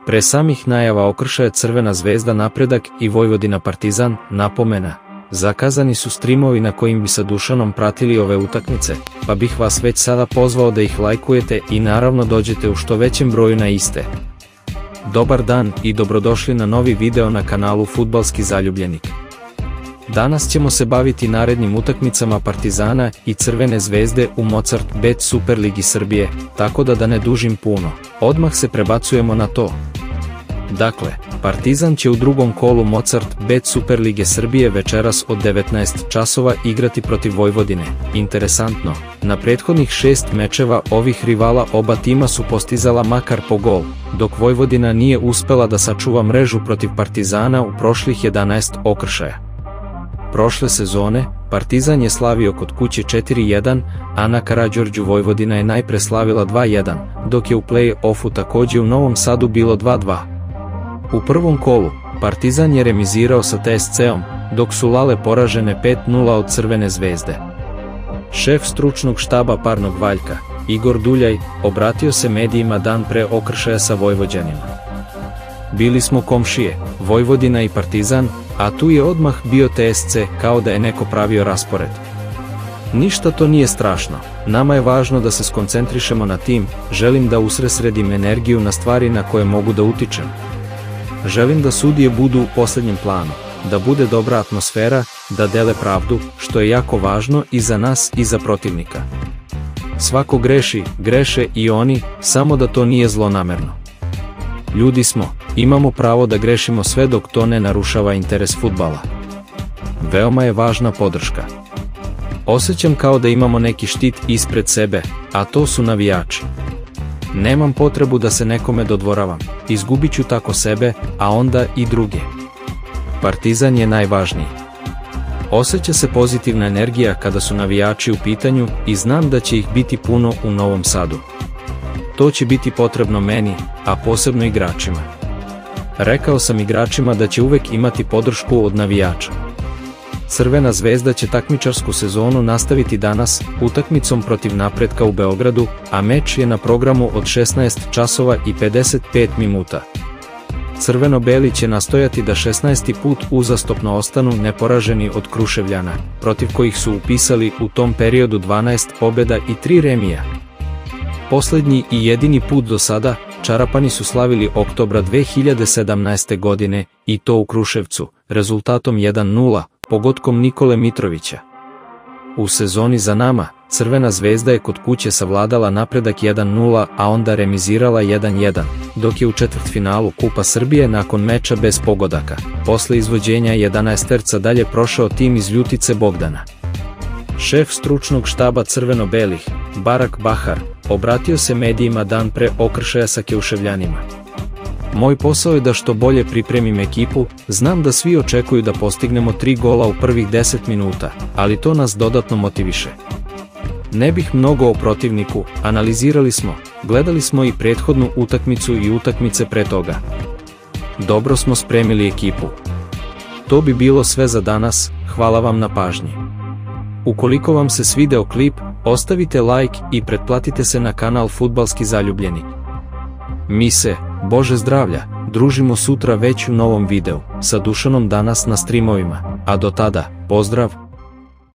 Pre samih najava okršaja Crvena zvezda Napredak i Vojvodina Partizan, napomena. Zakazani su streamovi na kojim bi sa Dušanom pratili ove utakmice, pa bih vas već sada pozvao da ih lajkujete i naravno dođete u što većem broju na iste. Dobar dan i dobrodošli na novi video na kanalu Fudbalski zaljubljenik. Danas ćemo se baviti narednim utakmicama Partizana i Crvene zvezde u Mozart Bet Superligi Srbije, tako da ne dužim puno, odmah se prebacujemo na to. Dakle, Partizan će u drugom kolu Mozart Bet Superlige Srbije večeras od 19 časova igrati protiv Vojvodine. Interesantno, na prethodnih 6 mečeva ovih rivala oba tima su postizala makar po gol, dok Vojvodina nije uspela da sačuva mrežu protiv Partizana u prošlih 11 okršaja. Prošle sezone, Partizan je slavio kod kuće 4-1, a na Karađorđu Vojvodina je najpre slavila 2-1, dok je u play-offu takođe u Novom Sadu bilo 2-2. U prvom kolu, Partizan je remizirao sa TSC-om, dok su Lale poražene 5-0 od Crvene zvezde. Šef stručnog štaba parnog Valjka, Igor Duljaj, obratio se medijima dan pre okršaja sa Vojvođanima. Bili smo komšije, Vojvodina i Partizan, a tu je odmah bio TSC, kao da je neko pravio raspored. Ništa to nije strašno, nama je važno da se skoncentrišemo na tim, želim da usredsredim energiju na stvari na koje mogu da utičem. Želim da sudije budu u poslednjem planu, da bude dobra atmosfera, da dele pravdu, što je jako važno i za nas i za protivnika. Svako greši, greše i oni, samo da to nije zlonamerno. Ljudi smo, imamo pravo da grešimo sve dok to ne narušava interes fudbala. Veoma je važna podrška. Osjećam kao da imamo neki štit ispred sebe, a to su navijači. Nemam potrebu da se nekome dodvoravam, izgubit ću tako sebe, a onda i druge. Partizan je najvažniji. Osjeća se pozitivna energija kada su navijači u pitanju i znam da će ih biti puno u Novom Sadu. To će biti potrebno meni, a posebno igračima. Rekao sam igračima da će uvek imati podršku od navijača. Crvena zvezda će takmičarsku sezonu nastaviti danas, utakmicom protiv Napretka u Beogradu, a meč je na programu od 16 časova i 55 minuta. Crveno-beli će nastojati da 16. put uzastopno ostanu neporaženi od Kruševljana, protiv kojih su upisali u tom periodu 12 pobjeda i 3 remija. Poslednji i jedini put do sada, Čarapani su slavili oktobra 2017. godine, i to u Kruševcu, rezultatom 1-0, pogodkom Nikole Mitrovića. U sezoni za nama, Crvena zvezda je kod kuće savladala Napredak 1-0, a onda remizirala 1-1, dok je u četvrtfinalu Kupa Srbije nakon meča bez pogodaka, posle izvođenja 11terca dalje prošao tim iz Ljutice Bogdana. Šef stručnog štaba crveno-belih, Barak Bahar, obratio se medijima dan pre okršaja sa Keuševljanima. Moj posao je da što bolje pripremim ekipu, znam da svi očekuju da postignemo 3 gola u prvih 10 minuta, ali to nas dodatno motiviše. Ne bih mnogo o protivniku, analizirali smo, gledali smo i prethodnu utakmicu i utakmice pre toga. Dobro smo spremili ekipu. To bi bilo sve za danas, hvala vam na pažnji. Ukoliko vam se svideo klip, ostavite like i pretplatite se na kanal Fudbalski zaljubljenik. Mi se, Bože zdravlja, družimo sutra već u novom videu, sa Dušanom danas na streamovima, a do tada, pozdrav!